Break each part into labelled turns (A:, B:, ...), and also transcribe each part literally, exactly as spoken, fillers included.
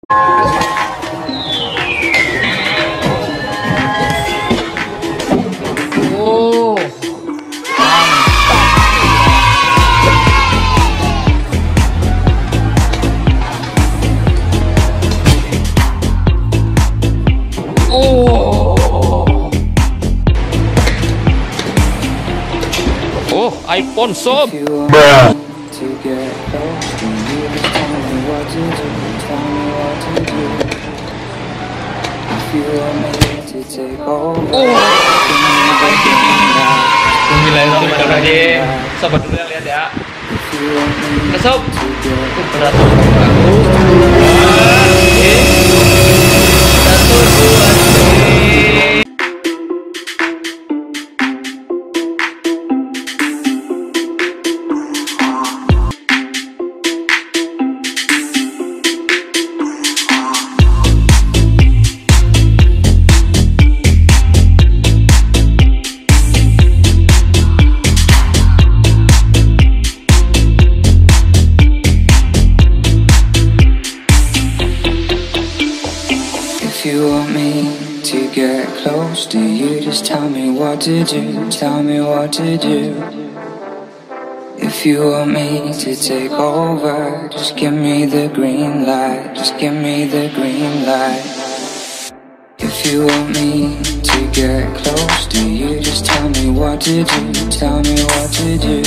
A: Oh, oh, iPhone sob. Oh, Bismillahirrahmanirrahim. Sabar dulu ya, lihat ya. Nah, sob, itu berat bagus. Satu, dua, tiga.
B: If you want me to get close to you, just tell me what to do, tell me what to do. If you want me to take over, just give me the green light, just give me the green light. If you want me to get close to you, just tell me what to do, tell me what to do.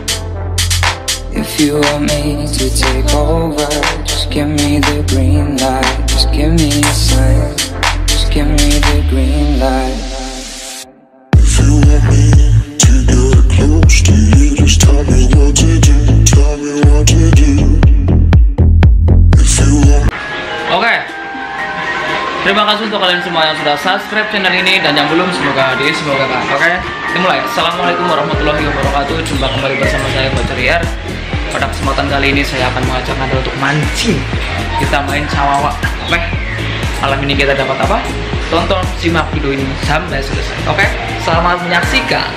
B: If you want me to take over, just give me the green light, just give me a sign, just give me the green light.
C: If you want me to get close to you, just tell me what to do, tell me what to do. If you want.
A: Oke, terima kasih untuk kalian semua yang sudah subscribe channel ini dan yang belum semoga di semoga kan. Oke, kita mulai. Assalamualaikum warahmatullahi wabarakatuh. Jumpa kembali bersama saya Bocor Riar. Pada kesempatan kali ini saya akan mengajak Anda untuk mancing. Kita main cawawak. Oke, malam ini kita dapat apa? Tonton, simak video ini sampai selesai. Oke, selamat menyaksikan.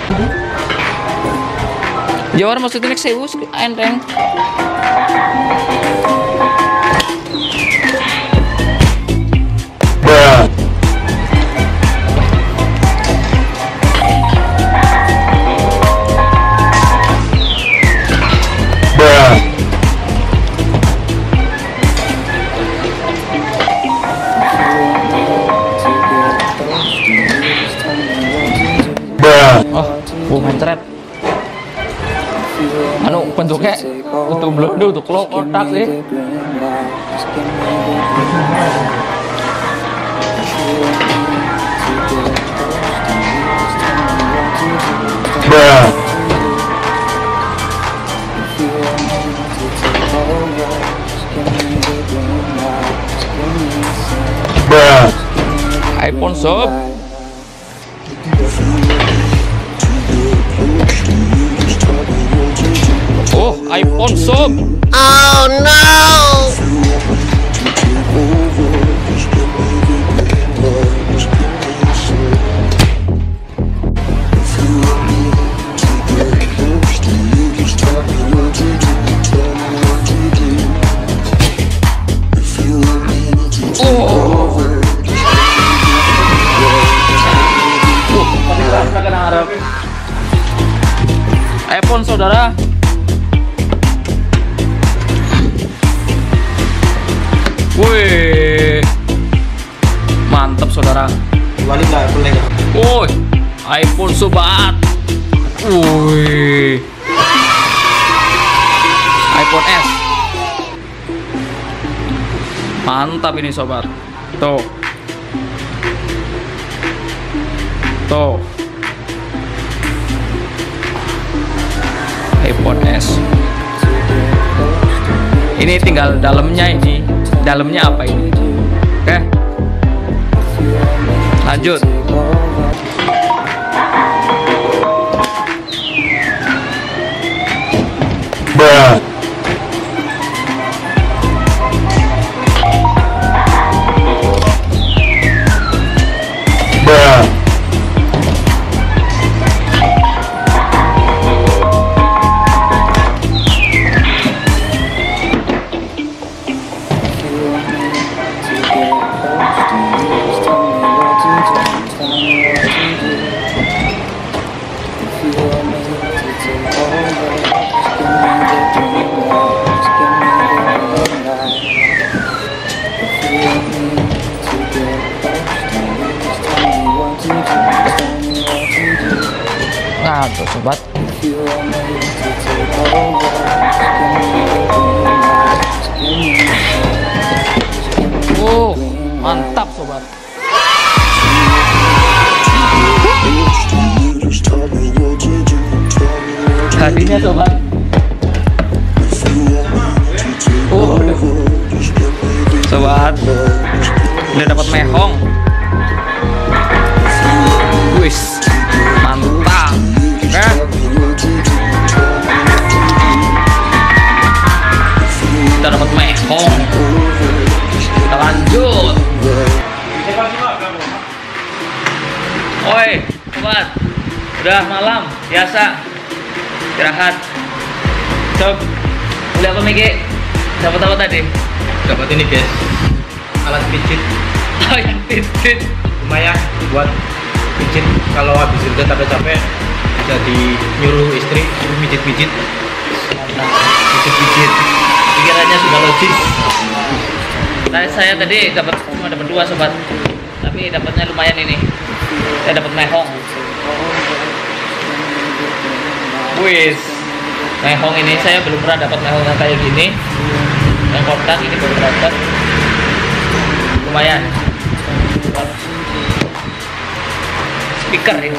A: Jawar maksudnya nek sewu enteng. Oh, mencret. Anu bentuknya untuk belum untuk lo kotak sih. iPhone sob. Oh, iPhone sob.
D: Oh no.
A: iPhone saudara. Wih, mantap saudara. Woi, iPhone sobat. Wih, iPhone S. Mantap ini sobat. Tuh, tuh. iPhone S. Ini tinggal dalamnya ini. Dalamnya apa ini? Oke. Lanjut.
C: Bruh. Bruh.
A: Nah tuh sobat, oh mantap sobat. Hadinya sobat. Oh, sobat, udah dapat mehong. Wis, mantap. Oke. Kita dapat mehong. Kita lanjut. Oi, sobat. Udah malam, biasa. Istirahat. Coba udah apa Miki? Dapat apa tadi?
D: Dapat ini guys, alat pijit.
A: Oh yang pijit.
D: Lumayan buat pijit kalau habis kerja capek-capek bisa dinyuruh istri suruh pijit-pijit. Pijit-pijit.
A: Pikirannya sudah logis. Nah, saya tadi dapat cuma dapat dua sobat, tapi dapatnya lumayan ini. Saya dapat mehong. Wis, mehong ini saya belum pernah dapat mehong yang kayak gini. Yang kotak ini baru dapat. Lumayan. Speaker ini.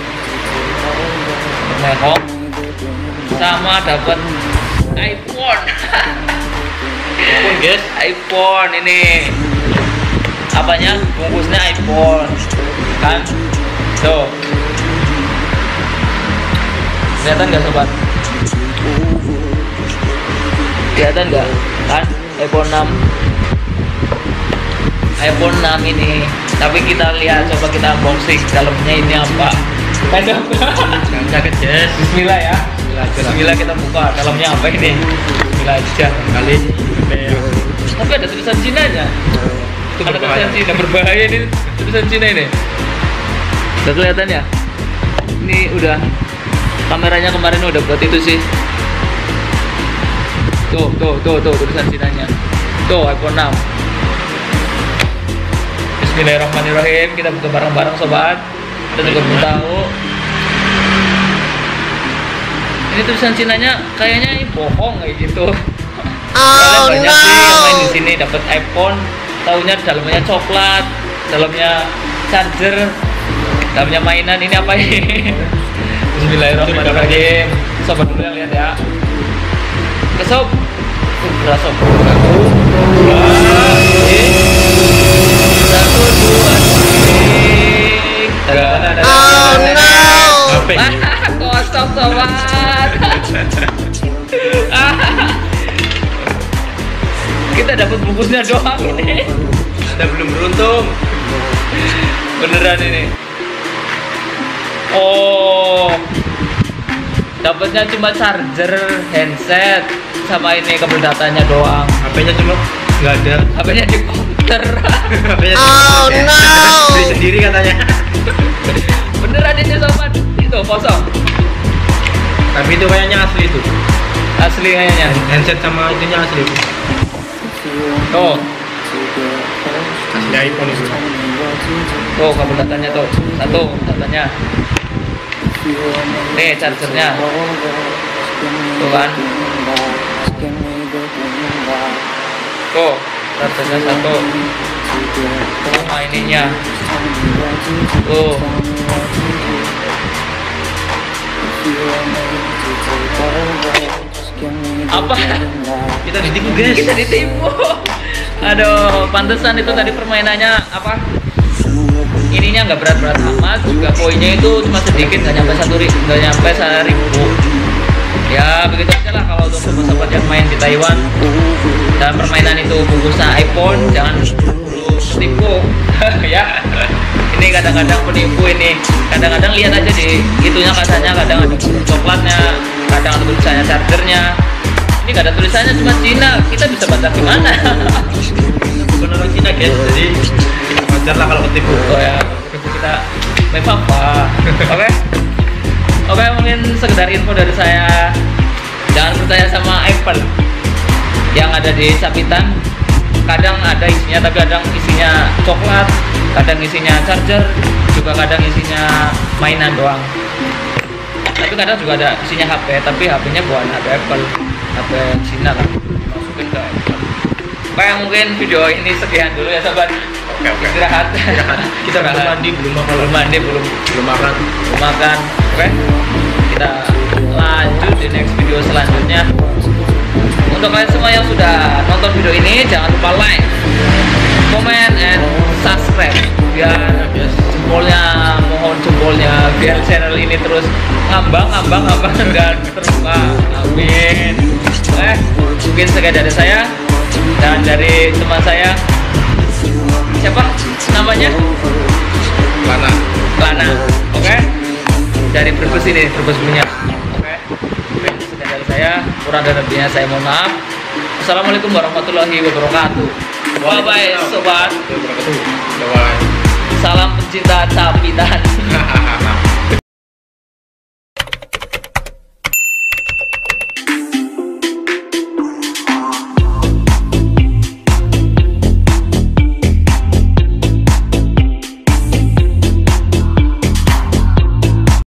A: Mehong. Sama dapat iPhone.
D: iPhone guys,
A: iPhone ini. Apanya? Bungkusnya iPhone. Kan? Tuh. Kelihatan nggak sobat? Kelihatan nggak? Kan iPhone enam. iPhone enam ini. Tapi kita lihat, coba kita unboxing dalamnya ini apa? Kan dong?
D: jangan kaget guys.
A: Bismillah ya.
D: Bismillah,
A: Bismillah kita buka. Dalamnya apa ini? Bismillah aja.
D: kali
A: Tapi ada tulisan Cina-nya.
D: itu
A: Ada
D: berbahaya.
A: tulisan Cina, berbahaya ini tulisan Cina ini. Udah kelihatan ya? Ini udah kameranya kemarin udah buat itu sih. Tuh, tuh, tuh, tuh tulisan Cina-nya. Tuh iPhone enam. Bismillahirrahmanirrahim. Kita buka bareng-bareng sobat. Kita juga belum tahu. Ini tulisan Cina-nya kayaknya ini bohong kayak gitu. Oh, banyak
E: no.
A: sih yang main di sini dapat iPhone, taunya dalamnya coklat, dalamnya charger, dalamnya mainan. Ini apa ini? Bismillahirrahmanirrahim. Sobat dulu yang lihat ya. Kesob. Beras sob. Satu, dua, satu, dua, tiga.
E: Oh no.
A: Ah, kosong sobat. Kita dapat bungkusnya doang ini.
D: Anda belum beruntung.
A: Beneran ini. Oh, dapatnya cuma charger, handset, sama ini kabel datanya doang.
D: H P-nya cuma nggak ada.
A: H P-nya di komputer.
D: H P-nya
E: Oh no.
D: beli sendiri katanya.
A: Beneran ini sobat. Itu kosong.
D: Tapi itu kayaknya asli itu.
A: Asli kayaknya.
D: Handset sama itunya asli.
A: Tuh,
D: Asli iPhone itu.
A: tuh kabel datanya tuh. Satu datanya. Nih chargernya. Tuh kan. Tuh, chargernya satu. Sama ininya. Tuh. Apa?
D: Kita ditipu guys.
A: Kita ditipu. Aduh, pantesan itu tadi permainannya apa? Ininya nggak berat-berat amat, juga poinnya itu cuma sedikit, nggak nyampe satu ribu, nggak nyampe seribu. Ya begitu aja lah kalau untuk sobat-sobat yang main di Taiwan dan permainan itu bungkusnya iPhone, jangan dulu tertipu. Ya, ini kadang-kadang penipu ini. Kadang-kadang lihat aja di itunya katanya, kadang ada coklatnya, kadang ada tulisannya chargernya. Ini nggak ada tulisannya, cuma Cina. Kita bisa baca gimana?
D: Bukan orang Cina guys, jadi wajar lah kalau ketipu.
A: Oh ya, kita main apa? Oke, oke mungkin sekedar info dari saya. Jangan percaya sama Apple yang ada di sapitan. Kadang ada isinya isinya, tapi kadang isinya coklat, kadang isinya charger, juga kadang isinya mainan doang. Tapi kadang juga ada isinya H P, tapi H P-nya bukan H P Apple, H P Cina lah, masukin ke Apple. Oke, mungkin video ini sekian dulu ya sahabat.
D: Oke oke.
A: Istirahat.
D: Kita belum mandi, belum makan,
A: belum mandi, belum
D: belum makan.
A: belum makan. Oke, kita lanjut di next video selanjutnya. Untuk kalian semua yang sudah nonton video ini, jangan lupa like, comment, and subscribe biar jempolnya, mohon jempolnya biar channel ini terus ngambang, ngambang, ngambang dan terbuka. Amin. Eh, mungkin sekian dari saya dan dari teman saya. Siapa namanya?
D: Lana.
A: Lana. Oke. Dari Brebes ini, Brebes punya. Oke. Oke, sekian dari saya. Kurang dan lebihnya saya mohon maaf. Assalamualaikum warahmatullahi wabarakatuh. Bye bye sobat.
D: Bye.
A: Salam pencinta capitan.